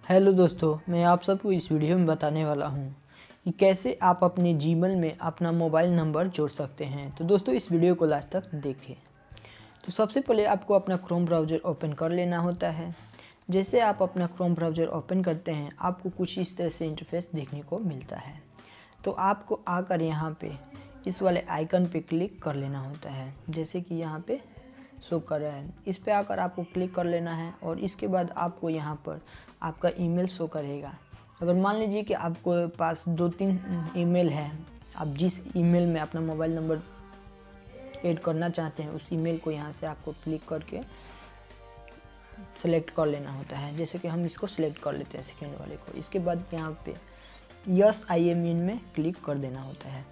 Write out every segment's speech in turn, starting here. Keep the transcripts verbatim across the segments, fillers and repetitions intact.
Hello दोस्तों, मैं आप सबको इस वीडियो में बताने वाला हूं कि कैसे आप अपने जीमेल में अपना मोबाइल नंबर जोड़ सकते हैं। तो दोस्तों इस वीडियो को लास्ट तक देखें। तो सबसे पहले आपको अपना क्रोम ब्राउज़र ओपन कर लेना होता है। जैसे आप अपना क्रोम ब्राउज़र ओपन करते हैं आपको कुछ इस तरह से इंटरफेस देखने को मिलता है। तो आपको आकर यहाँ पे इस वाले आइकन पे क्लिक कर लेना होता है, जैसे कि यहाँ पे शो कर रहा है। इस पे आकर आपको क्लिक कर लेना है और इसके बाद आपको यहाँ पर आपका ईमेल शो करेगा। अगर मान लीजिए कि आपको पास दो तीन ईमेल है, आप जिस ईमेल में अपना मोबाइल नंबर ऐड करना चाहते हैं उस ईमेल को यहाँ से आपको क्लिक करके सेलेक्ट कर लेना होता है। जैसे कि हम इसको सिलेक्ट कर लेते हैं सेकेंड वाले को। इसके बाद यहाँ पे यस आई एम इन में क्लिक कर देना होता है।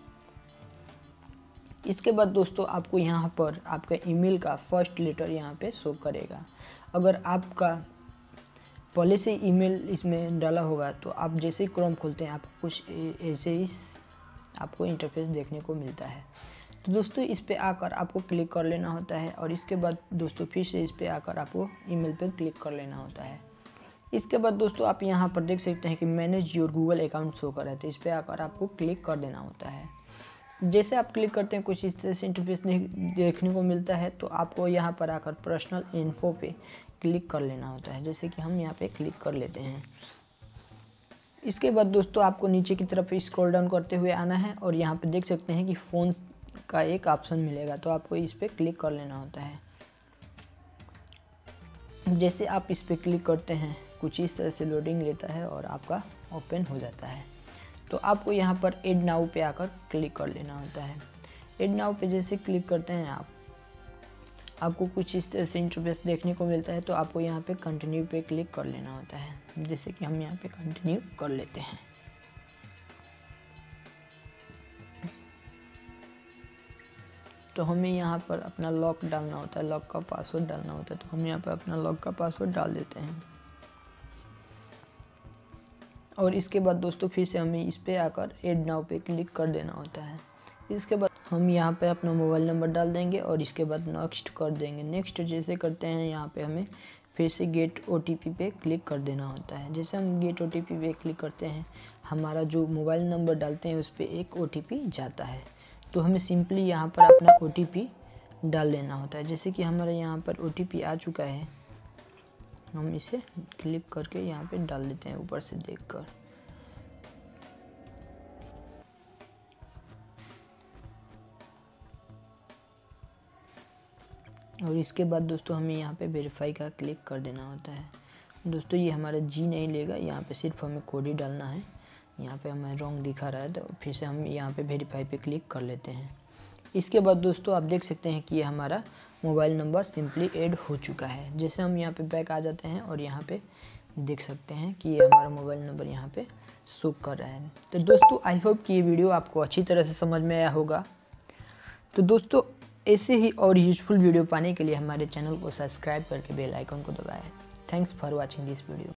इसके बाद दोस्तों आपको यहाँ पर आपका ईमेल का फर्स्ट लेटर यहाँ पे शो करेगा। अगर आपका पहले से ईमेल इसमें डाला होगा तो आप जैसे ही क्रोम खोलते हैं आपको कुछ ऐसे ही आपको इंटरफेस देखने को मिलता है। तो दोस्तों इस पे आकर आपको क्लिक कर लेना होता है और इसके बाद दोस्तों फिर से इस पे आकर आपको ईमेल पर क्लिक कर लेना होता है। इसके बाद दोस्तों आप यहाँ पर देख सकते हैं कि manage your Google account show कर रहा है, तो इस पे आकर आपको क्लिक कर देना होता है। जैसे आप क्लिक करते हैं कुछ इस तरह से इंटरफेस देखने को मिलता है। तो आपको यहाँ पर आकर पर्सनल इन्फो पे क्लिक कर लेना होता है, जैसे कि हम यहाँ पे क्लिक कर लेते हैं। इसके बाद दोस्तों आपको नीचे की तरफ स्क्रॉल डाउन करते हुए आना है और यहाँ पे देख सकते हैं कि फ़ोन का एक ऑप्शन मिलेगा, तो आपको इस पर क्लिक कर लेना होता है। जैसे आप इस पर क्लिक करते हैं कुछ इस तरह से लोडिंग लेता है और आपका ओपन हो जाता है। तो आपको यहाँ पर ऐड नाउ पे आकर क्लिक कर लेना होता है। ऐड नाउ पे जैसे क्लिक करते हैं आप आपको कुछ इस तरह से इंटरफेस देखने को मिलता है। तो आपको यहाँ पे कंटिन्यू पे क्लिक कर लेना होता है, जैसे कि हम यहाँ पे कंटिन्यू कर लेते हैं। तो हमें यहाँ पर अपना लॉक डालना होता है, लॉक का पासवर्ड डालना होता है। तो हम यहाँ पर अपना लॉक का पासवर्ड डाल देते हैं और इसके बाद दोस्तों फिर से हमें इस पे आकर ऐड नाउ पे क्लिक कर देना होता है। इसके बाद हम यहाँ पे अपना मोबाइल नंबर डाल देंगे और इसके बाद नेक्स्ट कर देंगे। नेक्स्ट जैसे करते हैं यहाँ पे हमें फिर से गेट ओ टी पी पे क्लिक कर देना होता है। जैसे हम गेट ओ टी पी पे क्लिक करते हैं हमारा जो मोबाइल नंबर डालते हैं उस पर एक ओ टी पी जाता है। तो हमें सिंपली यहाँ पर अपना ओ टी पी डाल देना होता है। जैसे कि हमारे यहाँ पर ओ टी पी आ चुका है, हम इसे क्लिक करके यहाँ पे डाल देते हैं ऊपर से देखकर। और इसके बाद दोस्तों हमें यहाँ पे वेरीफाई का क्लिक कर देना होता है। दोस्तों ये हमारा जी नहीं लेगा, यहाँ पे सिर्फ हमें कोड ही डालना है। यहाँ पे हमें रॉन्ग दिखा रहा है तो फिर से हम यहाँ पे वेरीफाई पे क्लिक कर लेते हैं। इसके बाद दोस्तों आप देख सकते हैं कि ये हमारा मोबाइल नंबर सिंपली ऐड हो चुका है। जैसे हम यहाँ पे बैक आ जाते हैं और यहाँ पे देख सकते हैं कि ये हमारा मोबाइल नंबर यहाँ पे शो कर रहा है। तो दोस्तों आई होप कि ये वीडियो आपको अच्छी तरह से समझ में आया होगा। तो दोस्तों ऐसे ही और यूजफुल वीडियो पाने के लिए हमारे चैनल को सब्सक्राइब करके बेल आइकन को दबाएं। Thanks for watching this video.